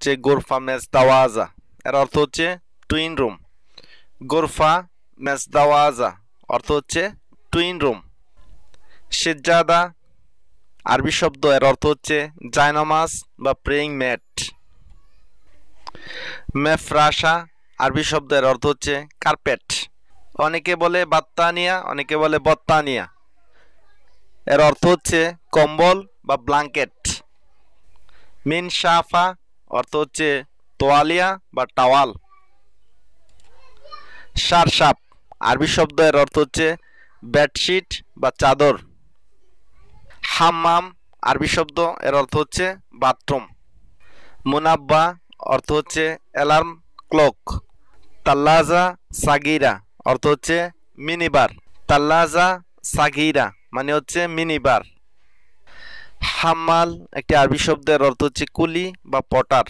হচ্ছে গোরফা মেজদাওয়াজা, এর অর্থ হচ্ছে টুইন রুম। গোরফা মেজদাওয়াজা অর্থ হচ্ছে টুইন রুম। সিজ্জাদা আরবি শব্দ, এর অর্থ হচ্ছে জায়নামাজ বা প্রেইং ম্যাট। মেফরাশা আরবি শব্দ, এর অর্থ হচ্ছে কার্পেট। অনেকে বলে বাত্তানিয়া, অনেকে বলে বত্তানিয়া, এর অর্থ হচ্ছে কম্বল বা ব্ল্যাঙ্কেট। মিনশাফা অর্থ হচ্ছে তোয়ালিয়া বা টাওয়াল। সারসাপ আরবি শব্দ, এর অর্থ হচ্ছে বেডশিট বা চাদর। হাম্মাম আরবি শব্দ, এর অর্থ হচ্ছে বাথরুম। মুনাব্বা অর্থ হচ্ছে অ্যালার্ম ক্লক। তাল্লাজা সাগিরা অর্থ হচ্ছে মিনিবার। তাল্লাজা সাগিরা মানে হচ্ছে মিনিবার। হাম্মাল একটি আরবি শব্দের অর্থ হচ্ছে কুলি বা পটার।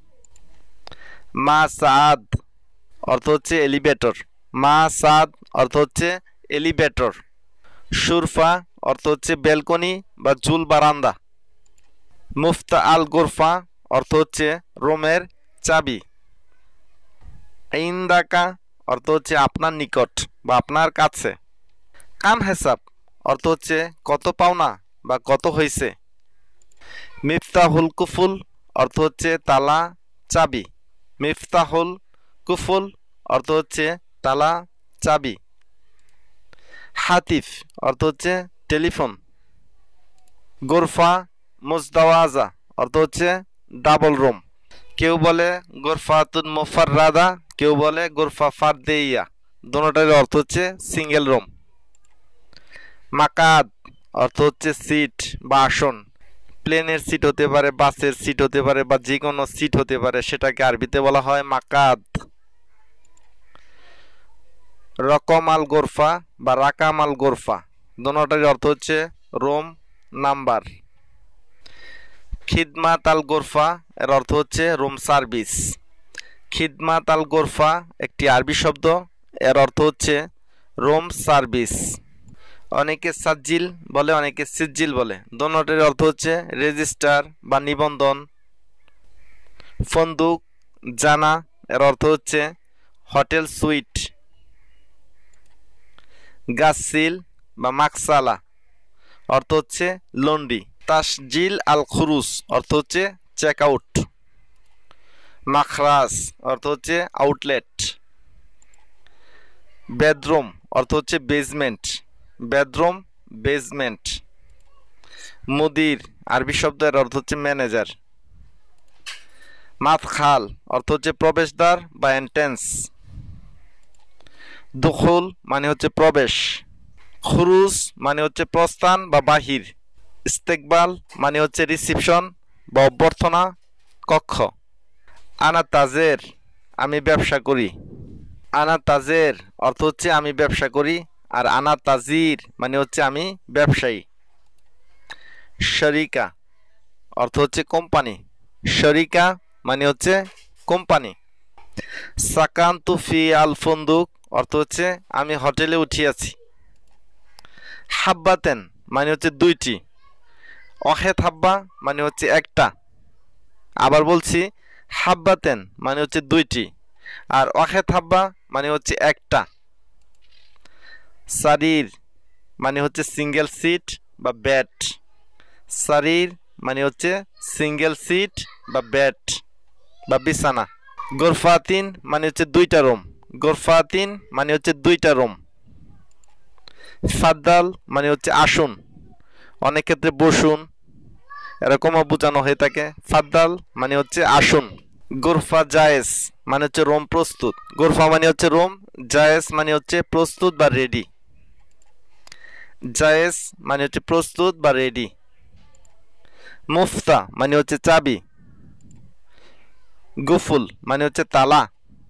মা সাদ অর্থ হচ্ছে এলিভেটর। মা সাদ অর্থ হচ্ছে এলিভেটর। সুরফা অর্থ হচ্ছে বেলকনি বা জুল বারান্দা। মুফতা আল গোরফা অর্থ হচ্ছে রোমের চাবি। ইন্দাকা অর্থ হচ্ছে আপনার নিকট বা আপনার কাছে। কাম হেসাব অর্থ হচ্ছে কত পাওনা বা কত হয়েছে। মিফতাহুল কুফুল অর্থ হচ্ছে তালা চাবি। মিফতাহুল কুফুল অর্থ হচ্ছে তালা চাবি। হাতিফ অর্থ হচ্ছে টেলিফোন। গোরফা মুজদাওয়াজা অর্থ হচ্ছে ডাবল রুম। কেউ বলে গোরফাতুন মুফাররাদা, কেউ বলে গোরফা ফারদেইয়া, দুটোটার অর্থ হচ্ছে সিঙ্গেল রুম। মাকাদ অর্থ হচ্ছে সিট বা আসন। প্লেনের সিট হতে পারে, বাসের সিট হতে পারে, বা যে কোনো সিট হতে পারে, সেটাকে আরবিতে বলা হয় মাকাদ। রকম আল গোরফা বা রাকাম আল গোরফা, দুটোটার অর্থ হচ্ছে রুম নাম্বার। খিদমাত আল গোরফা এর অর্থ হচ্ছে রুম সার্ভিস। খিদমাত আল গোরফা একটি আরবি শব্দ, এর অর্থ হচ্ছে রুম সার্ভিস। অনেকে সাজ্জিল বলে, অনেকে সিজ্জিল বলে, দুটোটার অর্থ হচ্ছে রেজিস্টার বা নিবন্ধন। ফন্দুক জানা এর অর্থ হচ্ছে হোটেল সুইট। গাসিল বা মাকসালা অর্থ হচ্ছে লন্ড্রি। তাসজিল আল খুরুস অর্থ হচ্ছে চেক আউট। মাখরাজ অর্থ হচ্ছে আউটলেট। বেডরুম অর্থ হচ্ছে বেজমেন্ট। Bedroom basement. মুদির আরবি শব্দ, এর অর্থ হচ্ছে ম্যানেজার। মাদখাল অর্থ হচ্ছে প্রবেশদ্বার বা এন্ট্রেন্স। দুখুল মানে হচ্ছে প্রবেশ। খুরুজ মানে হচ্ছে প্রস্থান বা বাহির। ইস্তেকবাল মানে হচ্ছে রিসিপশন বা অভ্যর্থনা কক্ষ। আনা তাজের আমি ব্যবসা করি। আনা তাজের অর্থ হচ্ছে আমি ব্যবসা করি, আর আনা তাজির মানে হচ্ছে আমি ব্যবসায়ী। শরিকা অর্থ হচ্ছে কোম্পানি। শরিকা মানে হচ্ছে কোম্পানি। সাকান্তু ফি আল ফন্দুক অর্থ হচ্ছে আমি হোটেলে উঠিয়াছি। হাব্বাতেন মানে হচ্ছে দুইটি। অহেত হাব্বা মানে হচ্ছে একটা। আবার বলছি, হাব্বাতেন মানে হচ্ছে দুইটি, আর অহেত হাব্বা মানে হচ্ছে একটা। সারির মানে হচ্ছে সিঙ্গেল সিট বা বেড। সারির মানে হচ্ছে সিঙ্গেল সিট বা বেড বা বিছানা। গোরফাতিন মানে হচ্ছে দুইটা রুম। গোরফাতিন মানে হচ্ছে দুইটা রুম। ফাদ্দাল মানে হচ্ছে আসুন, অনেক ক্ষেত্রে বসুন এরকমও বোঝানো হয়ে থাকে। ফাদ্দাল মানে হচ্ছে আসুন। গোরফা জায়েজ মানে হচ্ছে রুম প্রস্তুত। গোরফা মানে হচ্ছে রুম, জায়েজ মানে হচ্ছে প্রস্তুত বা রেডি। জায়েজ মানে হচ্ছে প্রস্তুত বা রেডি। মুফতা মানে হচ্ছে চাবি। গুফুল মানে হচ্ছে তালা।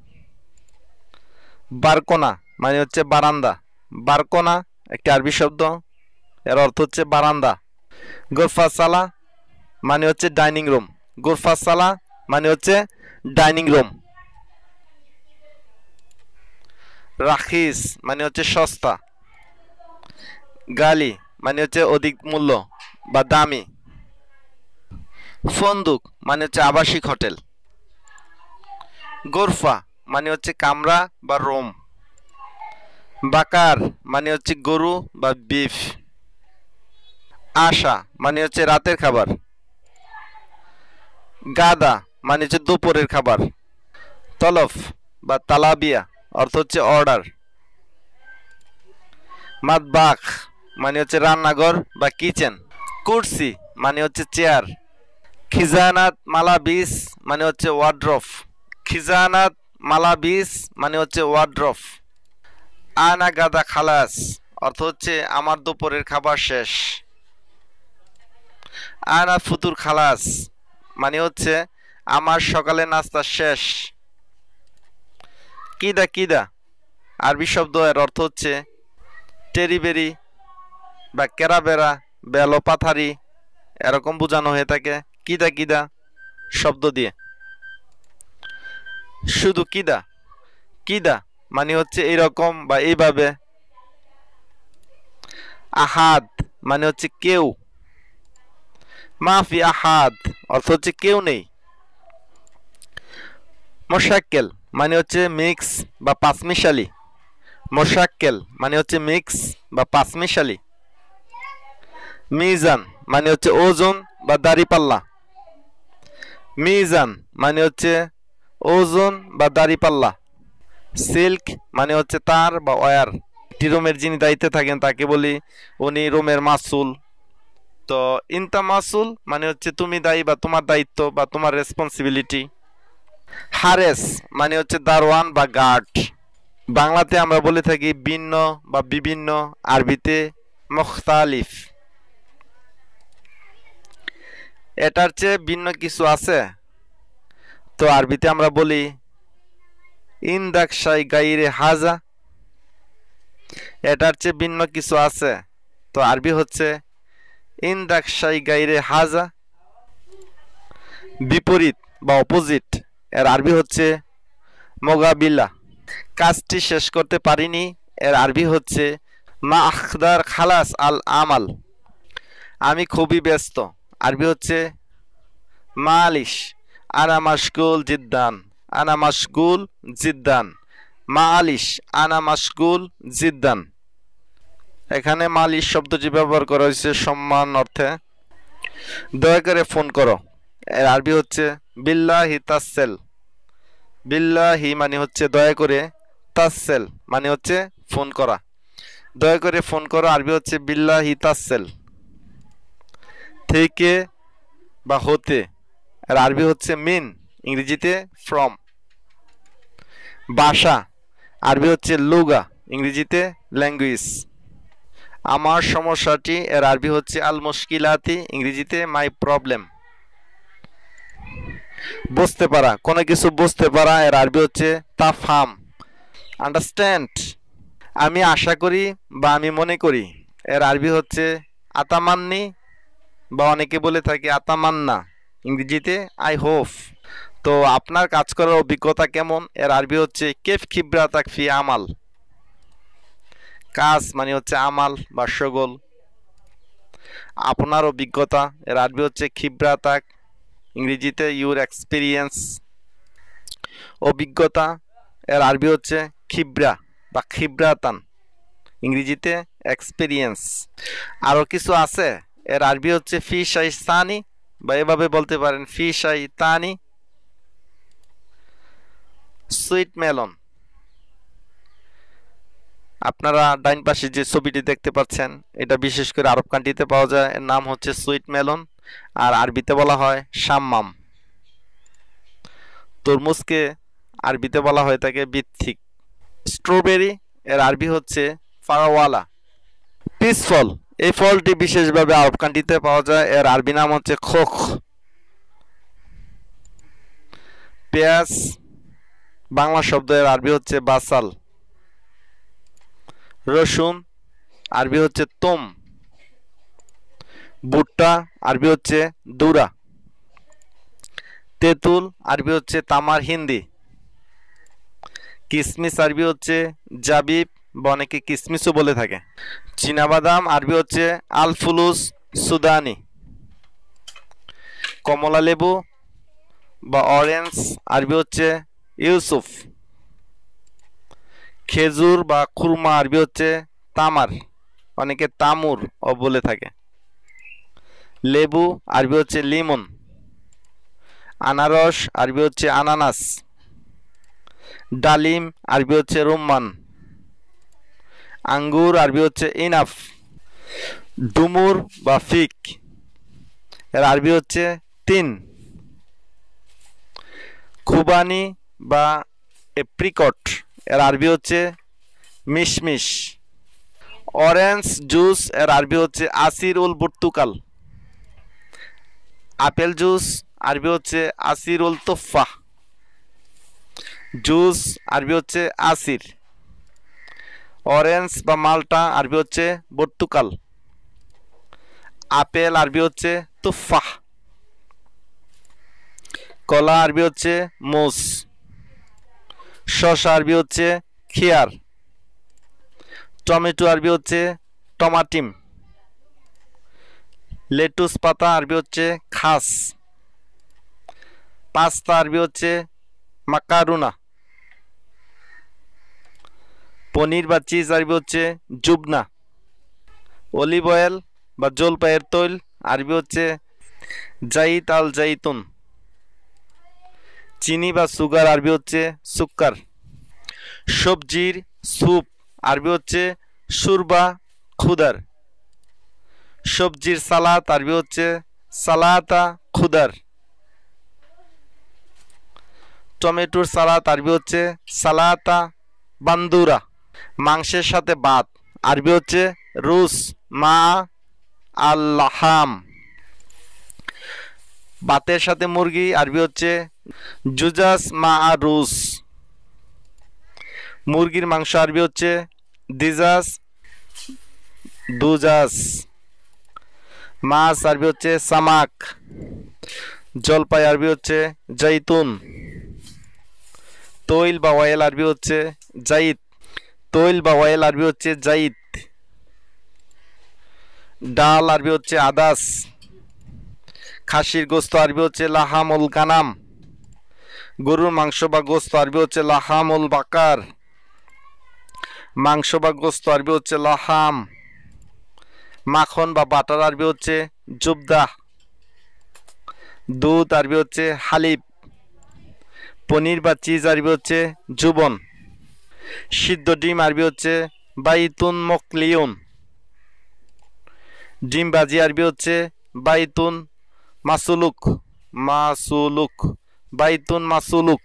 বারকোনা মানে হচ্ছে বারান্দা। বারকোনা একটি আরবি শব্দ, এর অর্থ হচ্ছে বারান্দা। গোরফা সালা মানে হচ্ছে ডাইনিং রুম। গোরফা সালা মানে হচ্ছে ডাইনিং রুম। রাখিস মানে হচ্ছে সস্তা। গালি মানে হচ্ছে অধিক মূল্য বা দামি। ফন্দুক মানে হচ্ছে আবাসিক হোটেল। গোরফা মানে হচ্ছে কামরা বা রুম। বাকার মানে হচ্ছে গরু বা বিফ। আশা মানে হচ্ছে রাতের খাবার। গাদা মানে হচ্ছে দুপুরের খাবার। তলফ বা তালাবিয়া অর্থ হচ্ছে অর্ডার। মাতবাখ মানে হচ্ছে রান্নাঘর বা কিচেন। কুরসি মানে হচ্ছে চেয়ার। খিজানাত মালাবিস মানে হচ্ছে ওয়ার্ড্রফ। খিজানাত মালাবিস মানে হচ্ছে ওয়ার্ড্রফ। আনা গাদা খালাস অর্থ হচ্ছে আমার দুপুরের খাবার শেষ। আনা ফুতুর খালাস মানে হচ্ছে আমার সকালে নাস্তা শেষ। কিদা কিদা আরবি শব্দ এর অর্থ হচ্ছে টেরিবেরি বা কেরাবেরা বেলপাথারি এরকম বোঝানো হয়ে থাকে কিদা কিদা শব্দ দিয়ে। শুধু কিদা কিদা মানে হচ্ছে এইরকম বা এইভাবে। আহাদ মানে হচ্ছে কেউ। মাফি আহাদ অর্থ হচ্ছে কেউ নেই। মোশাক্কেল মানে হচ্ছে মিক্স বা পাঁচমিশালি। মোশাক্কেল মানে হচ্ছে মিক্স বা পাঁচমিশালি। মিজান মানে হচ্ছে ওজন বা দাড়িপাল্লা। মিজান মানে হচ্ছে ওজন বা দাড়িপাল্লা। সিল্ক মানে হচ্ছে তার বা ওয়ার। একটি রুমের যিনি দায়িত্বে থাকেন তাকে বলি উনি রুমের মাসুল। তো ইনতা মাসুল মানে হচ্ছে তুমি দায়ী বা তোমার দায়িত্ব বা তোমার রেসপন্সিবিলিটি। হারেস মানে হচ্ছে দারওয়ান বা গার্ড। বাংলাতে আমরা বলে থাকি ভিন্ন বা বিভিন্ন, আরবিতে মুখতালিফ। এটার চেয়ে ভিন্ন কিছু আছে, তো আরবিতে আমরা বলি ইনদাক শাই গাইরে হাজা। এটার চেয়ে ভিন্ন কিছু আছে, তো আরবি হচ্ছে ইনদাক শাই গাইরে হাজা। বিপরীত বা অপোজিট এর আরবি হচ্ছে মোগাবিলা। কাজটি শেষ করতে পারিনি এর আরবি হচ্ছে মা আখদার খালাস আল আমাল। আমি খুবই ব্যস্ত আরবি হচ্ছে মালিশ। আনা মাশগুল জিদ্দান। আনা মাশগুল জিদ্দান। মালিশ আনা মাশগুল জিদ্দান। এখানে মালিশ শব্দটি ব্যবহার করা হয়েছে সম্মান অর্থে। দয়া করে ফোন করো এর আরবি হচ্ছে বিল্লাহি তাসসেল। বিল্লাহি মানে হচ্ছে দয়া করে, তাসসেল মানে হচ্ছে ফোন করা। দয়া করে ফোন করো আরবি হচ্ছে বিল্লাহি তাসসেল। থেকে বা হতে এর আরবি হচ্ছে মিন, ইংরেজিতে ফ্রম। ভাষা আরবি হচ্ছে লুগা, ইংরেজিতে ল্যাঙ্গুয়েজ। আমার সমস্যাটি এর আরবি হচ্ছে আল মুশকিলাতি, ইংরেজিতে মাই প্রবলেম। বুঝতে পারা, কোনো কিছু বুঝতে পারা এর আরবি হচ্ছে তাফহাম, আন্ডারস্ট্যান্ড। আমি আশা করি বা আমি মনে করি এর আরবি হচ্ছে আতামান্নি, বা অনেকে বলে থাকে আতামান্না, ইংরেজিতে আই হোপ। তো আপনার কাজ করার অভিজ্ঞতা কেমন এর আরবি হচ্ছে কেফ খিবরাতাক ফি আমাল। কাজ মানে হচ্ছে আমাল বা শগল। আপনার অভিজ্ঞতা এর আরবি হচ্ছে খিবরাতাক, ইংরেজিতে ইউর এক্সপিরিয়েন্স। অভিজ্ঞতা এর আরবি হচ্ছে খিবরা বা খিবরাতান, ইংরেজিতে এক্সপিরিয়েন্স। আরও কিছু আছে এর আরবি হচ্ছে ফি শাই সানি, বা এভাবে বলতে পারেন ফি শাই তানি। সুইট মেলন, আপনারা ডাইন পাশে যে ছবিটি দেখতে পাচ্ছেন এটা বিশেষ করে আরব কান্ট্রিতে পাওয়া যায়, এর নাম হচ্ছে সুইট মেলন, আর আরবিতে বলা হয় শাম্মাম। তরমুজকে আরবিতে বলা হয়ে থাকে বিথিক। স্ট্রবেরি এর আরবি হচ্ছে ফারাওয়ালা। পিস ফল, এই ফলটি বিশেষভাবে আরব কান্ট্রিতে পাওয়া যায়, এর আরবি নাম হচ্ছে খোখ। পেঁয়াজ বাংলা শব্দ, এর আরবি হচ্ছে বাসাল। রসুন আরবি হচ্ছে তোম। ভুট্টা আরবি হচ্ছে দুরা। তেঁতুল আরবি হচ্ছে তামার হিন্দি। কিসমিস আরবি হচ্ছে জাবিব, বা অনেকে কিসমিসও বলে থাকে। চীনাবাদাম আরবি হচ্ছে আলফুলুস সুদানি। কমলা লেবু বা অরেঞ্জ আরবি হচ্ছে ইউসুফ। খেজুর বা খুরমা আরবি হচ্ছে তামার, অনেকে তামুর ও বলে থাকে। লেবু আরবি হচ্ছে লিমন। আনারস আরবি হচ্ছে আনানাস। ডালিম আরবি হচ্ছে রুম্মান। আঙ্গুর আরবি হচ্ছে ইনাফ। ডুমুর বা ফিক এর আরবি হচ্ছে তিন। খুবানি বা এপ্রিকট এর আরবি হচ্ছে মিশমিশ। অরেঞ্জ জুস এর আরবি হচ্ছে আসির উল বুর্তুকাল। আপেল জুস আরবি হচ্ছে আসির উল তুফা। জুস আরবি হচ্ছে আসির। অরেঞ্জ বা মাল্টা আরবি হচ্ছে বুর্তুকাল। আপেল আরবি হচ্ছে তুফা। কলা আরবি হচ্ছে মুস। শসা আরবি হচ্ছে খিয়ার। টমেটো আরবি হচ্ছে টমাটিম। লেটুস পাতা আরবি হচ্ছে খাস। পাস্তা আরবি হচ্ছে মাকারুনা। পনির বা চিজ আরবি হচ্ছে জুবনা। অলিভ অয়েল বা জলপাইয়ের তৈল আরবি হচ্ছে জাইত আল জাইতুন। চিনি বা সুগার আরবি হচ্ছে সুক্কার। সবজির স্যুপ আরবি হচ্ছে সুরবা খুদার। সবজির সালাত আরবি হচ্ছে সালাতা খুদার। টমেটোর সালাত আরবি হচ্ছে সালাতা বান্দুরা। মাংসের সাথে ভাত আরবি হচ্ছে রুস মা আল্লাহাম। ভাতের সাথে মুরগি আরবি হচ্ছে জুজাস মা রুস। মুরগির মাংস আরবি হচ্ছে দিজাস দুজাস। মাছ আরবি হচ্ছে সামাক। জলপাই আরবি হচ্ছে জাইতুন। তৈল বা অয়েল আরবি হচ্ছে জাইত। তৈল বা অয়েল আরবি হচ্ছে জাইত। ডাল আরবি হচ্ছে আদাস। খাসির গোস্ত আরবি হচ্ছে লাহামুল কানাম। গরুর মাংস বা গোস্ত আরবি হচ্ছে লাহামুল বাকার। মাংস বা গোস্ত আরবি হচ্ছে লাহাম। মাখন বা বাটার আরবি হচ্ছে জুবদা। দুধ আরবি হচ্ছে হালিব। পনির বা চিজ আরবি হচ্ছে জুবন। সিদ্ধ ডিম আরবি হচ্ছে বাইতুন মকলিউন। ডিম ভাজি আরবি হচ্ছে বাইতুন মাসুলুক। মাসুলুক বাইতুন মাসুলুক।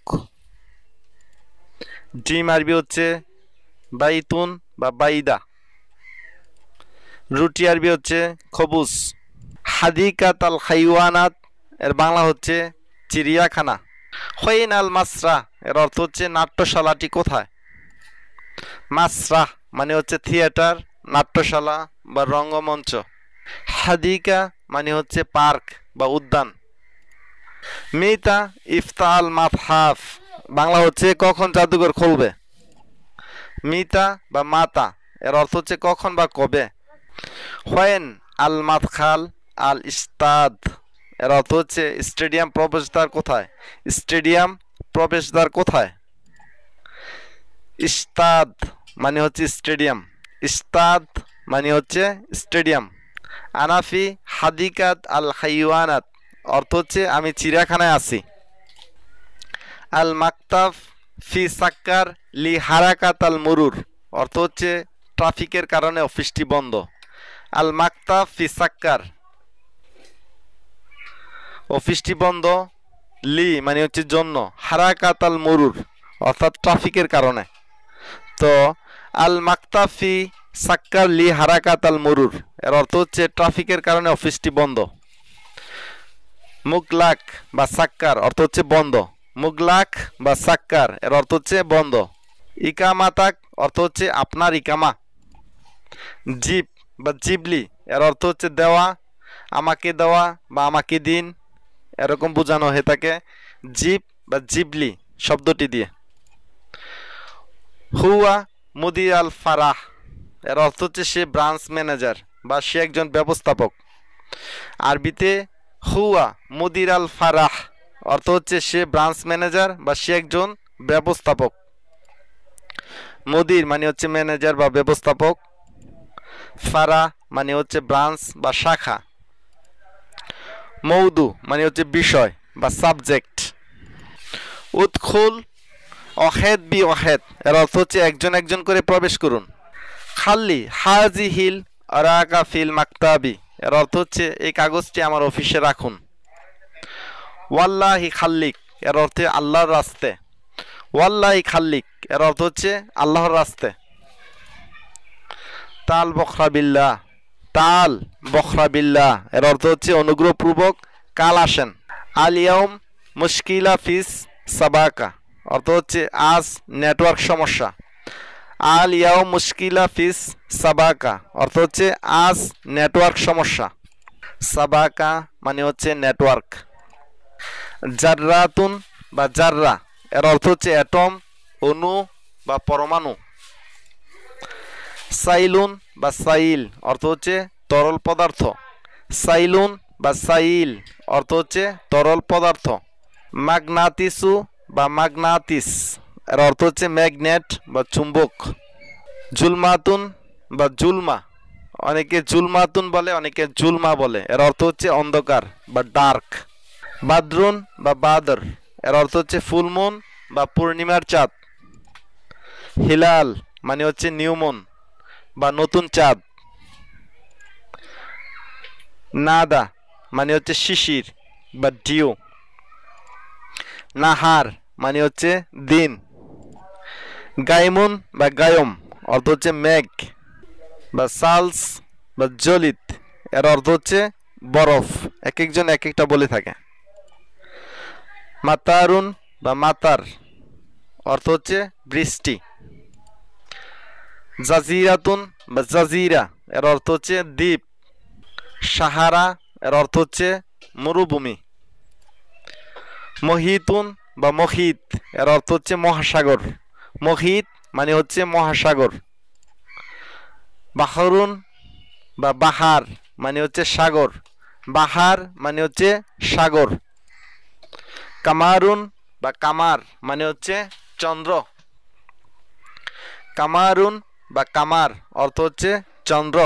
ডিম আরবি হচ্ছে বাইতুন বা বাইদা। রুটি আরবি হচ্ছে খবুস। হাদিকাত আল হাইওয়ানাত এর বাংলা হচ্ছে চিড়িয়াখানা। হইন আল মাসরা এর অর্থ হচ্ছে নাট্যশালাটি কোথায়। মাসরা মানে হচ্ছে থিয়েটার, নাট্যশালা বা রঙ্গমঞ্চ। হাদিকা মানে হচ্ছে পার্ক বা উদ্যান। মিতা ইফতাল মাতহাফ বাংলা হচ্ছে কখন জাদুঘর খুলবে। মিতা বা মাতা এর অর্থ হচ্ছে কখন বা কবে। হোয়েন আল মাতখাল আল ইস্তাদ এর অর্থ হচ্ছে স্টেডিয়াম প্রবেশদ্বার কোথায়। স্টেডিয়াম প্রবেশদ্বার কোথায়। ইস্তাদ মানে হচ্ছে স্টেডিয়াম। ইস্তাদ মানে হচ্ছে স্টেডিয়াম। আনাফি হাদিকাত আল হাইওয়ানাত অর্থ হচ্ছে আমি চিড়িয়াখানায় আছি। আল মাকতাফ ফি সাক্কার লি হারাকাত আল মুরুর অর্থ হচ্ছে ট্রাফিকের কারণে অফিসটি বন্ধ। আল মাকতাফ ফি সাক্কার অফিসটি বন্ধ। লি মানে হচ্ছে জন্য। হারাকাত আল মুরুর অর্থাৎ ট্রাফিকের কারণে। তো আল মাকতাফ ফি সাক্কার লি হারাকাত আল মুরুর এর অর্থ হচ্ছে ট্রাফিকের কারণে অফিসটি বন্ধ। মুগলাক বা সাক্কার অর্থ হচ্ছে বন্ধ। মুগলাক বা সাক্কার এর অর্থ হচ্ছে বন্ধ। ইকামাতাক অর্থ হচ্ছে আপনার ইকামা। জিপ বা জিবলি এর অর্থ হচ্ছে দেওয়া, আমাকে দেওয়া বা আমাকে দিন এরকম বোঝানো হয়ে থাকে জিপ বা জিবলি শব্দটি দিয়ে। হুয়া মুদির আল ফারাহ এর অর্থ হচ্ছে সে ব্রাঞ্চ ম্যানেজার বা সে একজন ব্যবস্থাপক। আরবিতে হুয়া মুদির আল ফারাহ অর্থ হচ্ছে সে ব্রাঞ্চ ম্যানেজার বা সে একজন ব্যবস্থাপক। মুদির মানে হচ্ছে ম্যানেজার বা ব্যবস্থাপক। ফারা মানে হচ্ছে ব্রাঞ্চ বা শাখা। মৌদু মানে হচ্ছে বিষয় বা সাবজেক্ট। উৎখুল অহেদ বি অহেদ, এর অর্থ হচ্ছে একজন একজন করে প্রবেশ করুন। খাল্লি হাজিহিল আরাকা ফিল মাকতাবি, এর অর্থ হচ্ছে এই কাগজটি আমার অফিসে রাখুন। ওয়াল্লাহি খাল্লিক, এর অর্থ আল্লাহর রাস্তে। ওয়াল্লাহি খাল্লিক, এর অর্থ হচ্ছে আল্লাহর রাস্তে। তাল বখরা বিল্লাহ, তাল বখরা বিল্লাহ, এর অর্থ হচ্ছে অনুগ্রহপূর্বক কাল আসেন। আল ইয়াউম মুশকিলা ফিস সাবাকা, অর্থ হচ্ছে আজ নেটওয়ার্ক সমস্যা। আল ইয়াউম মুশকিলা ফিস সাবাকা, অর্থ হচ্ছে আজ নেটওয়ার্ক সমস্যা। সাবাকা মানে হচ্ছে নেটওয়ার্ক। জাররাতুন বা জাররা, এর অর্থ হচ্ছে অ্যাটম, অণু বা পরমাণু। সাইলুন বা সাইল, অর্থ হচ্ছে তরল পদার্থ। সাইলুন বা সাইল, অর্থ হচ্ছে তরল পদার্থ। মাগনাতিসু বা মাগনাতিস, এর অর্থ হচ্ছে ম্যাগনেট বা চুম্বক। জুলমাতুন বা জুলমা, অনেকে জুলমাতুন বলে, অনেকে জুলমা বলে, এর অর্থ হচ্ছে অন্ধকার বা ডার্ক। বাদরুন বা বাদর, এর অর্থ হচ্ছে ফুলমুন বা পূর্ণিমার চাঁদ। হিলাল মানে হচ্ছে নিউমন বা নতুন চাঁদ। নাদা মানে হচ্ছে শিশির বা ডিউ। নাহার মানে হচ্ছে দিন। গাইমুন বা গায়ম, অর্থ হচ্ছে মেঘ বা সালস বা জলিত, এর অর্থ হচ্ছে বরফ। এক একজন এক একটা বলে থাকে। মাতারুন বা মাতার, অর্থ হচ্ছে বৃষ্টি। জাজিরাতুন বা জাজিরা, এর অর্থ হচ্ছে দ্বীপ। সাহারা, এর অর্থ হচ্ছে মরুভূমি। মহিতুন বা মহিত, এর অর্থ হচ্ছে মহাসাগর। মহিত মানে হচ্ছে মহাসাগর। বাহরুন বা বাহার মানে হচ্ছে সাগর। বাহার মানে হচ্ছে সাগর। কামারুন বা কামার মানে হচ্ছে চন্দ্র। কামারুন বা কামার, অর্থ হচ্ছে চন্দ্র।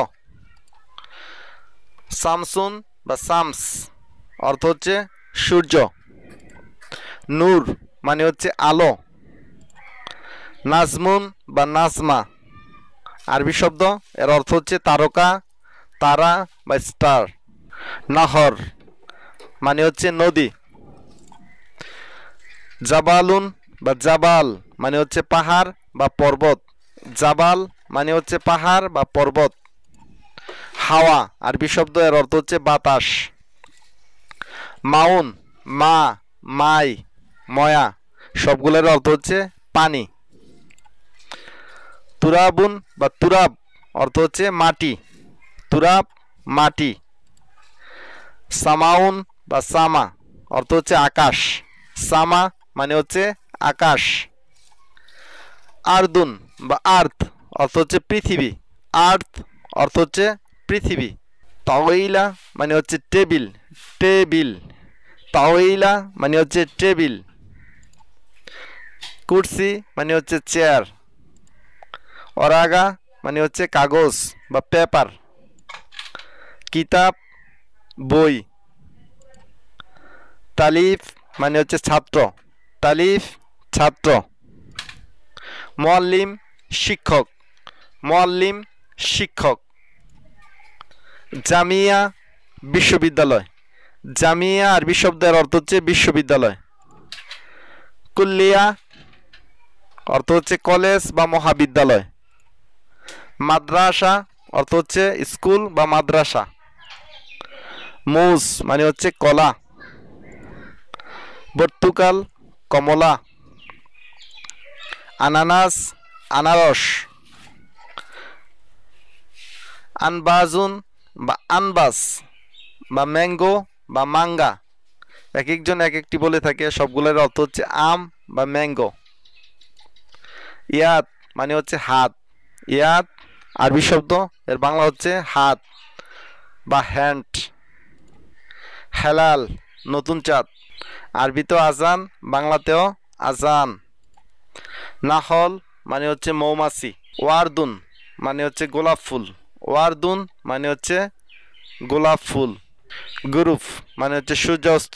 সামসুন বা সামস, অর্থ হচ্ছে সূর্য। নূর মানে হচ্ছে আলো। নাজমুন বা নাজমা, আরবি শব্দ, এর অর্থ হচ্ছে তারকা, তারা বা স্টার। নহর মানে হচ্ছে নদী। জাবালুন বা জাবাল মানে হচ্ছে পাহাড় বা পর্বত। জাবাল মানে হচ্ছে পাহাড় বা পর্বত। হাওয়া আরবি শব্দ, এর অর্থ হচ্ছে বাতাস। মাউন মা, মাই, ময়া, সবগুলোর অর্থ হচ্ছে পানি। তুরাবুন বা তুরাব, অর্থ হচ্ছে মাটি। তুরাব মাটি। সামাউন বা সামা, অর্থ হচ্ছে আকাশ। সামা মানে হচ্ছে আকাশ। আরদুন বা আর্থ, অর্থ হচ্ছে পৃথিবী। আর্থ অর্থ হচ্ছে পৃথিবী। তাওইলা মানে হচ্ছে টেবিল। টেবিল, তাওইলা মানে হচ্ছে টেবিল। কুরসি মানে হচ্ছে চেয়ার। অরাগা মানে হচ্ছে কাগজ বা পেপার। কিতাব বই। তালিফ মানে হচ্ছে ছাত্র। তালিফ ছাত্র। মুআল্লিম শিক্ষক। মুআল্লিম শিক্ষক। জামিয়া বিশ্ববিদ্যালয়। জামিয়া আরবি শব্দের অর্থ হচ্ছে বিশ্ববিদ্যালয়। কুল্লিয়া অর্থ হচ্ছে কলেজ বা মহাবিদ্যালয়। মাদ্রাসা অর্থ হচ্ছে স্কুল বা মাদ্রাসা। মুজ মানে হচ্ছে কলা। পর্তুগাল কমলা। আনানাস আনারস। আনবাজুন বা আনবাস বা ম্যাঙ্গো বা মাঙ্গা, এক একজন এক একটি বলে থাকে, সবগুলোর অর্থ হচ্ছে আম বা ম্যাঙ্গো। ইয়াত মানে হচ্ছে হাত। ইয়াত আরবি শব্দ, এর বাংলা হচ্ছে হাত বা হ্যান্ড। হেলাল নতুন চাঁদ। আরবিতেও আজান, বাংলাতেও আজান। নাহল মানে হচ্ছে মৌমাছি। ওয়ারদুন মানে হচ্ছে গোলাপ ফুল। ওয়ারদুন মানে হচ্ছে গোলাপ ফুল। গুরুফ মানে হচ্ছে সূর্যাস্ত।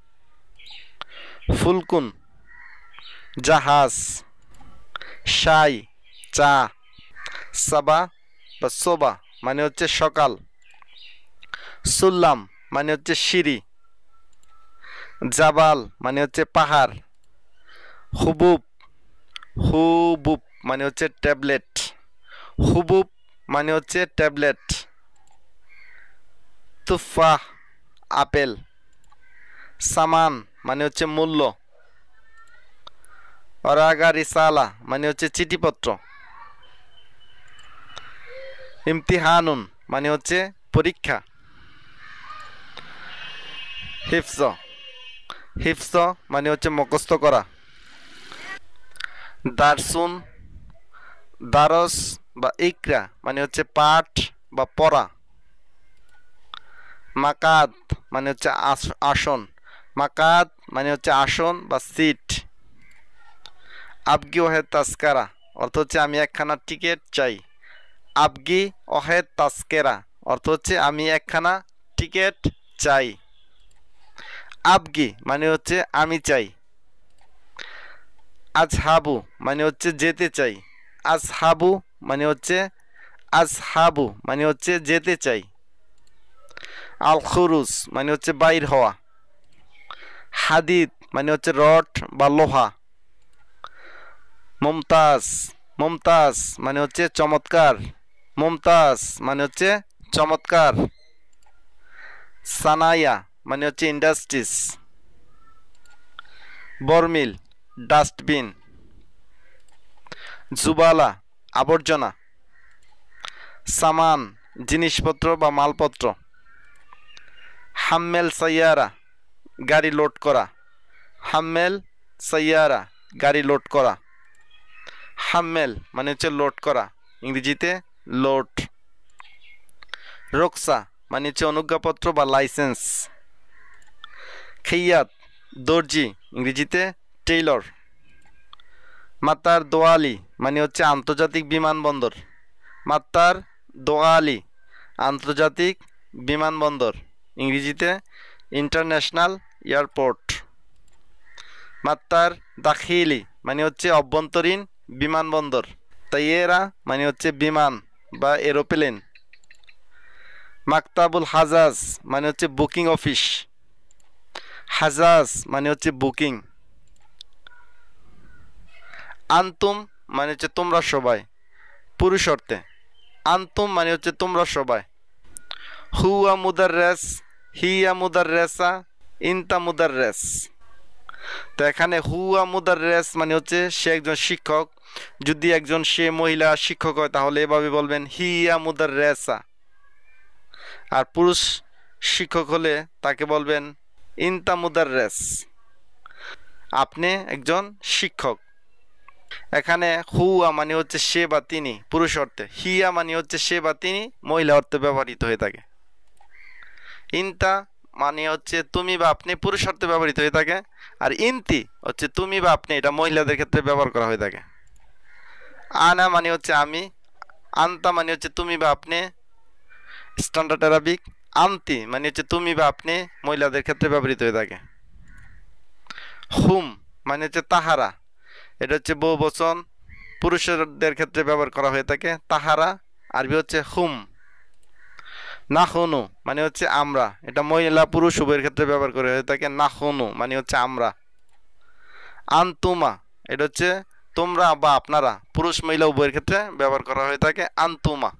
ফুলকুন জাহাজ। শাই চা। সাবা বা সোবা মানে হচ্ছে সকাল। সুল্লাম মানে হচ্ছে সিঁড়ি। জাবাল মানে হচ্ছে পাহাড়। হুবুব হুবুব মানে হচ্ছে ট্যাবলেট। হুবুব মানে হচ্ছে ট্যাবলেট। তুফাহ আপেল। সামান মানে হচ্ছে মূল্য। অরাগা রিসালা মানে হচ্ছে চিঠিপত্র। ইমতিহানুন মানে হচ্ছে পরীক্ষা। হিফজ হিফজ মানে হচ্ছে মুখস্থ করা। দারসুন দারস বা ইকরা মানে হচ্ছে পাঠ বা পড়া। মাকাত মানে হচ্ছে আসন। মাকাত মানে হচ্ছে আসন বা সিট। আবগি ওহে তাস্কারা অর্থ হচ্ছে আমি একখানা টিকিট চাই। আবগি ওহে তাস্কেরা অর্থ হচ্ছে আমি একখানা টিকিট চাই। আবগি মানে হচ্ছে আমি চাই। আজহাবু মানে হচ্ছে যেতে চাই। আজহাবু মানে হচ্ছে আজহাবু মানে হচ্ছে যেতে চাই। আল খুরুজ মানে হচ্ছে বাইর হওয়া। হাদিদ মানে হচ্ছে রড বা লোহা। মুমতাজ মুমতাজ মানে হচ্ছে চমৎকার। মুমতাজ মানে হচ্ছে চমৎকার। সানায়া মানে হচ্ছে ইন্ডাস্ট্রিজ। বর্মিল ডাস্টবিন। জুবালা আবর্জনা। সামান জিনিসপত্র বা মালপত্র। হাম্মেল সাইয়ারা গাড়ি লোড করা। হাম্মেল সাইয়ারা গাড়ি লোড করা। হাম্মেল মানে হচ্ছে লোড করা, ইংরেজিতে লোড। রোকসা মানে হচ্ছে অনুজ্ঞাপত্র বা লাইসেন্স। খেইয়াত দর্জি, ইংরেজিতে টেইলর। মাতার দোয়ালি মানে হচ্ছে আন্তর্জাতিক বিমানবন্দর। মাতার দোয়ালি আন্তর্জাতিক বিমানবন্দর, ইংরেজিতে ইন্টারন্যাশনাল এয়ারপোর্ট। মাত্তার দাখিলি মানে হচ্ছে অভ্যন্তরীণ বিমানবন্দর। তাইয়েরা মানে হচ্ছে বিমান বা এরোপ্লেন। মাকতাবুল হাজাজ মানে হচ্ছে বুকিং অফিস। হাজাজ মানে হচ্ছে বুকিং। আন্তুম মানে হচ্ছে তোমরা সবাই, পুরুষ অর্থে। আন্তুম মানে হচ্ছে তোমরা সবাই। হুয়া মুদাররেস, হিয়া মুদাররেসা, ইনতা মুদাররেস। তো এখানে হুয়া মুদাররেস মানে হচ্ছে সে একজন শিক্ষক। যদি একজন সে মহিলা শিক্ষক হয় তাহলে এভাবে বলবেন হিয়া মুদাররেসা। আর পুরুষ শিক্ষক হলে তাকে বলবেন ইনতা মুদাররেস, আপনি একজন শিক্ষক। এখানে হুয়া মানে হচ্ছে সে বা তিনি পুরুষ অর্থে। হিয়া মানে হচ্ছে সে বা তিনি মহিলা অর্থে ব্যবহৃত হয়ে থাকে। ইনতা মানে হচ্ছে তুমি বা আপনি পুরুষ অর্থে ব্যবহৃত হয়ে থাকে। আর ইনতি হচ্ছে তুমি বা আপনি, এটা মহিলাদের ক্ষেত্রে ব্যবহার করা হয়ে থাকে। আনা মানে হচ্ছে আমি। আন্তা মানে হচ্ছে তুমি বা আপনি স্ট্যান্ডার্ড আরবিক। আন্তি মানে হচ্ছে তুমি বা আপনি মহিলাদের ক্ষেত্রে ব্যবহৃত হয়ে থাকে। হুম মানে হচ্ছে তাহারা, এটা হচ্ছে বহু বচন, পুরুষদের ক্ষেত্রে ব্যবহার করা হয়ে থাকে। তাহারা আরবি হচ্ছে হুম। নাহনু মানে হচ্ছে আমরা, এটা মহিলা পুরুষ উভয়ের ক্ষেত্রে ব্যবহার করা হয়ে থাকে। নাহনু মানে হচ্ছে আমরা। আন্তুমা এটা হচ্ছে তোমরা বা আপনারা, পুরুষ মহিলা উভয়ের ক্ষেত্রে ব্যবহার করা হয়ে থাকে আন্তুমা।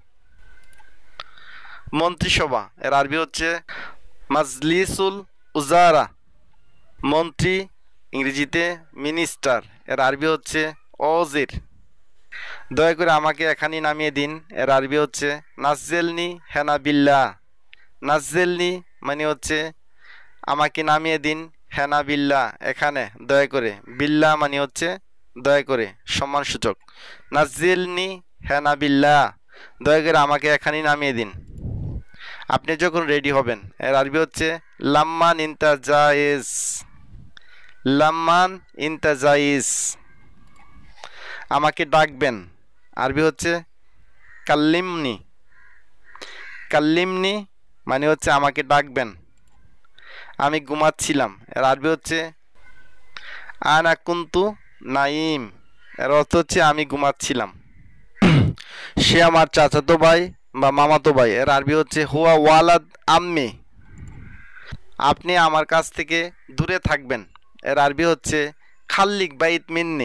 মন্ত্রিসভা এর আরবি হচ্ছে মাজলিসুল উজারা। মন্ত্রী ইংরেজিতে মিনিস্টার, এর আরবি হচ্ছে ওজির। দয়া করে আমাকে এখানে নামিয়ে দিন, এর আরবি হচ্ছে নাজ্জেলনি হেনা বিল্লাহ। নাজ্জেলনি মানে হচ্ছে আমাকে নামিয়ে দিন, হেনা বিল্লাহ এখানে দয়া করে। বিল্লাহ মানে হচ্ছে দয়া করে, সম্মানসূচক। নাজ্জেলনি হেনা বিল্লাহ, দয়া করে আমাকে এখানে নামিয়ে দিন। আপনি যখন রেডি হবেন, এর আরবি হচ্ছে লাম্মান ইনতা জায়েজ। লাম্মান ইনতা জায়েজ। আমাকে ডাকবেন আরবি হচ্ছে কাল্লিমনি। কাল্লিমনি মানে হচ্ছে আমাকে ডাকবেন। আমি ঘুমাচ্ছিলাম, এর আরবি হচ্ছে আনা কুন্তু নাইম, এর অর্থ হচ্ছে আমি ঘুমাচ্ছিলাম। সে আমার চাচাতো ভাই বা মামাতো ভাই, এর আরবি হচ্ছে হুয়া ওয়ালাদ আম্মি। আপনি আমার কাছ থেকে দূরে থাকবেন, এর আরবি হচ্ছে খাল্লিক বাইত মিন্নি।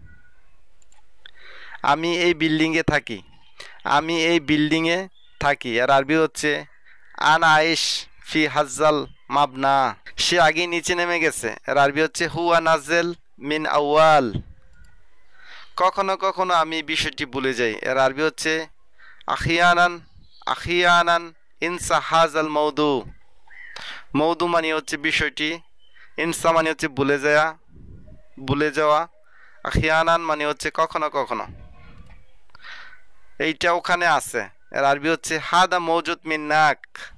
আমি এই বিল্ডিংয়ে থাকি, আমি এই বিল্ডিংয়ে থাকি, এর আরবি হচ্ছে আনা আইশ ফি হাজ্জাল মাবনা। সে আগে নিচে নেমে গেছে, এর আরবি হচ্ছে হুয়া নাজেল মিন আউয়াল। কখনো কখনো আমি বিষয়টি ভুলে যাই, এর আরবি হচ্ছে আখিয়ানান। আখিয়ানান ইনসা হাজাল মৌদু। মৌদু মানে হচ্ছে বিষয়টি, ইনসা মানে হচ্ছে ভুলে যাওয়া। আখিয়ানান মানে হচ্ছে কখনো কখনো। এইটা ওখানে আছে, এর আরবি হচ্ছে হাদা মৌজুদ মিন্নাক।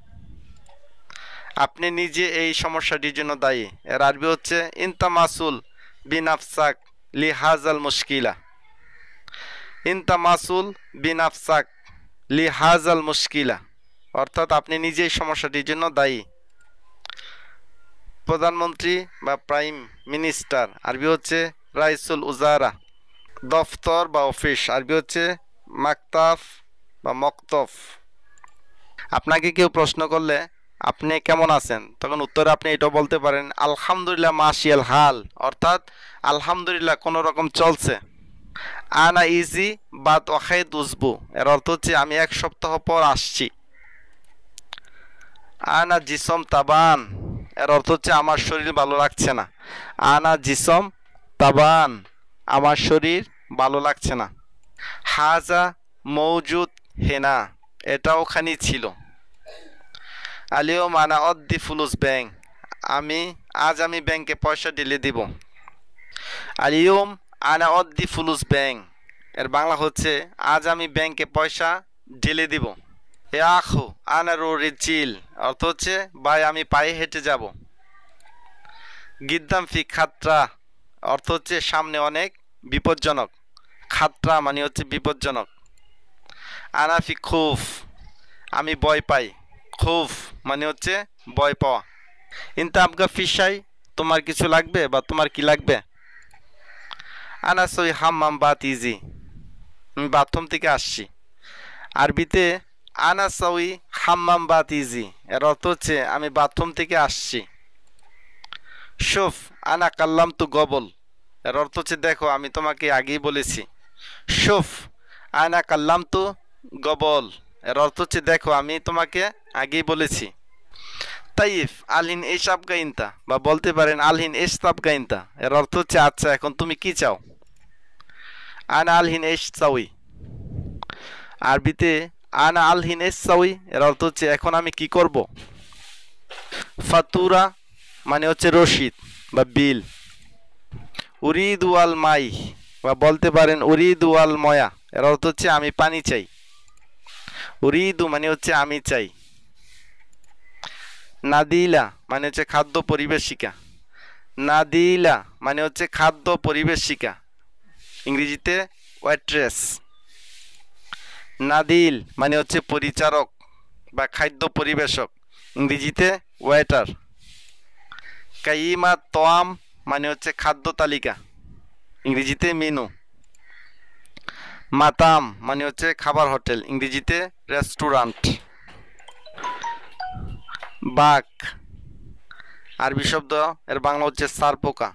আপনি নিজে এই সমস্যাটির জন্য দায়ী, এর আরবি হচ্ছে ইনতা মাসুল বিনাফসাক লি হাজাল মুশকিলা। ইনতা মাসুল বিনাফসাক লি হাজাল মুশকিলা, অর্থাৎ আপনি নিজেই সমস্যাটির জন্য দায়ী। প্রধানমন্ত্রী বা প্রাইম মিনিস্টার আরবি হচ্ছে রাইসুল উজারা। দফতর বা অফিস আরবি হচ্ছে মাকতাফ বা মক্তফ। আপনাকে কেউ প্রশ্ন করলে আপনি কেমন আছেন, তখন উত্তরে আপনি এটাও বলতে পারেন আলহামদুলিল্লাহ মাশিয়াল হাল, অর্থাৎ আলহামদুলিল্লাহ কোনো রকম চলছে। আনা ইজি বাদ ওয়াখাইদ উজবু, এর অর্থ হচ্ছে আমি 1 সপ্তাহ পর আসছি। আনা জিসম তাবান, এর অর্থ হচ্ছে আমার শরীর ভালো লাগছে না। আনা জিসম তাবান, আমার শরীর ভালো লাগছে না। হাজা মৌজুদ হেনা, এটা ওখানেই ছিল। আলিয়ম আনা অদ্দি ফুলুস ব্যাংক, আজ আমি ব্যাংকে পয়সা ঢেলে দিব। আলিয়ম আনা অদ্দি ফুলুস ব্যাংক, এর বাংলা হচ্ছে আজ আমি ব্যাংকে পয়সা ঢেলে দিব। এ আখো আনা রো রিচিল, অর্থ হচ্ছে ভাই আমি পায়ে হেঁটে যাব। গিদ্দাম ফি খাত্রা, অর্থ হচ্ছে সামনে অনেক বিপজ্জনক। খাত্রা মানে হচ্ছে বিপজ্জনক। আনাফি খুফ, আমি ভয় পাই। খুফ মানে হচ্ছে ভয় পাওয়া। ইনতা আবগা ফিসাই, তোমার কিছু লাগবে বা তোমার কি লাগবে। আনাসই হাম্মাম বাত ইজি, আমি বাথরুম থেকে আসছি। আরবিতে আনাসাউই হাম্মাম বাত ইজি, এর অর্থ হচ্ছে আমি বাথরুম থেকে আসছি। শুফ আনা কাল্লাম তু গবল, এর অর্থ হচ্ছে দেখো আমি তোমাকে আগেই বলেছি। শুফ আনা কাল্লাম তু গবল, এর অর্থ হচ্ছে দেখো আমি তোমাকে আগেই বলেছি। তাইফ আলহিন এস আবগাইনতা, বা বলতে পারেন আলহিন এস তাবগাইনতা, এর অর্থ হচ্ছে আচ্ছা এখন তুমি কি চাও। আনা আলহিন এস চাউই। আরবিতে আনা আলহিন এস চাউই, এর অর্থ হচ্ছে এখন আমি কি করব। ফাতুরা মানে হচ্ছে রশিদ বা বিল। উরিদু আল মাই, বা বলতে পারেন উরিদু আল ময়া, এর অর্থ হচ্ছে আমি পানি চাই। উরিদু মানে হচ্ছে আমি চাই। নাদিলা মানে হচ্ছে খাদ্য পরিবেশিকা। নাদিলা মানে হচ্ছে খাদ্য পরিবেশিকা, ইংরেজিতে ওয়েট্রেস। নাদিল মানে হচ্ছে পরিচারক বা খাদ্য পরিবেশক, ইংরেজিতে ওয়েটার। কাইমা তোয়াম মানে হচ্ছে খাদ্য তালিকা, ইংরেজিতে মেনু। মাতাম মানে হচ্ছে খাবার হোটেল, ইংরেজিতে রেস্টুরেন্ট। বাক আরবি শব্দ, এর বাংলা হচ্ছে সারপোকা।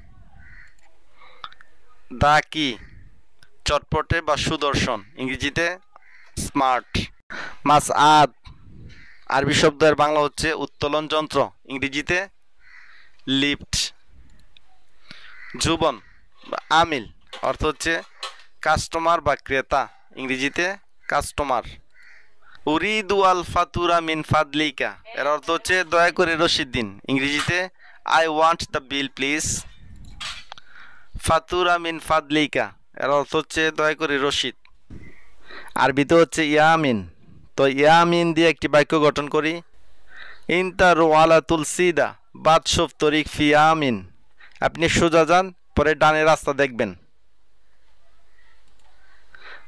দা কি চটপটে বা সুদর্শন, ইংরেজিতে স্মার্ট। মাস আদ আরবি শব্দ, এর বাংলা হচ্ছে উত্তোলন যন্ত্র, ইংরেজিতে লিফট। যুবন বা আমিল অর্থ হচ্ছে কাস্টমার বা ক্রেতা, ইংরেজিতে কাস্টমার। উরিদু আল ফাতুরা মিন ফাদলিকা, এর অর্থ হচ্ছে দয়া করে রসিদ দিন, ইংরেজিতে I want the bill please. ফাতুরা মিন ফাদলিকা, এর অর্থ হচ্ছে দয়া করে রসিদ। আরবিতে হচ্ছে ইয়ামিন। তো ইয়ামিন দিয়ে একটি বাক্য গঠন করি। ইনতা রোয়ালা তুলসিদা বাদশফ তরিক ফি ইয়ামিন, আপনি সোজা যান পরে ডানে রাস্তা দেখবেন।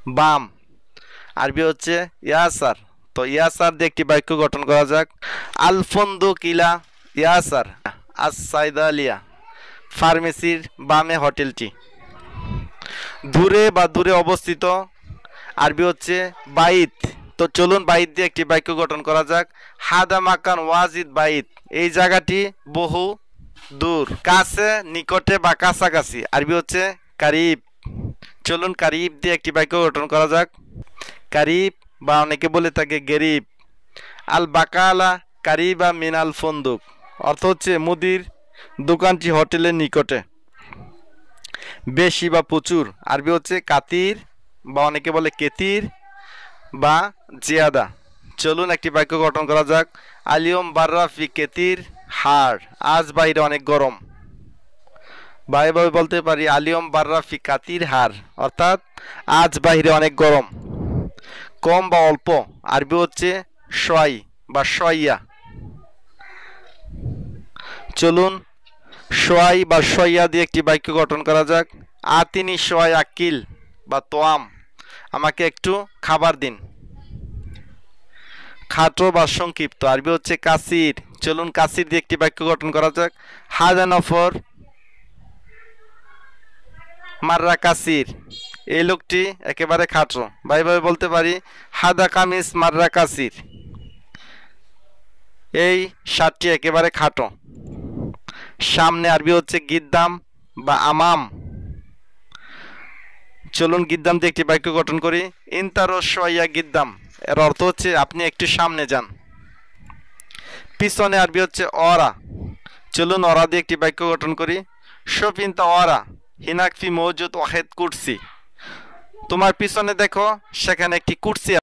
বাম, আরবি হচ্ছে ইয়াসার। তো ইয়াসার দিয়ে একটি বাক্য গঠন করা যাক। আল ফন্দুক ইলা ইয়াসার আস সাইদালিয়া, ফার্মেসির বামে হোটেলটি। দূরে বা দূরে অবস্থিত, আরবি হচ্ছে বাইত। তো চলুন বাইত দিয়ে একটি বাক্য গঠন করা যাক। হাদা মাকান ওয়াজিদ বাইত, এই জায়গাটি বহু দূর। কাছে, নিকটে বা কাছাকাছি, আরবি হচ্ছে কারিব। চলুন কারিব দিয়ে একটি বাক্য গঠন করা যাক। কারিব বা অনেকে বলে থাকে গেরিব। আল বাকালা কারিবা মিনাল ফন্দুক, অর্থ হচ্ছে মুদির দোকানটি হোটেলের নিকটে। বেশি বা প্রচুর, আরবি হচ্ছে কাতির বা অনেকে বলে কেতির বা জিয়াদা। চলুন একটি বাক্য গঠন করা যাক। আলিয়ম বার্রাফি কেতির হার, আজ বাইরে অনেক গরম। বা এভাবে বলতে পারি আলিয়ম বার্রাফি কাতির হার, অর্থাৎ আজ বাইরে অনেক গরম। কম বা অল্প, আরবি হচ্ছে শয় বা শয়া। চলুন শয় বা শয়া দিয়ে একটি বাক্য গঠন করা যাক। আতিনি শয় আকিল বা তোয়াম, আমাকে একটু খাবার দিন। খাটো বা সংক্ষিপ্ত, আরবি হচ্ছে কাসির। চলুন কাসির দিয়ে একটি বাক্য গঠন করা যাক। হাদা নফর মাররা কাসির, এই লোকটি একেবারে খাটো। বা এইভাবে বলতে পারি হাদা কামিজ মাররা কাসির, এই শার্টটি একেবারে খাটো। সামনে, আরবি হচ্ছে গিদ্দাম বা আমাম। চলুন গিদ্দাম দিয়ে একটি বাক্য গঠন করি। ইনতারো শয়া গিদ্দাম, এর অর্থ হচ্ছে আপনি একটু সামনে যান। পিছনে, আরবি হচ্ছে অরা। চলুন অরা দিয়ে একটি বাক্য গঠন করি। শোপিনতা অরা হিনাকফি মৌজুদ ওয়াহেদ কুরসি, তোমার পিছনে দেখো সেখানে একটি কুরসি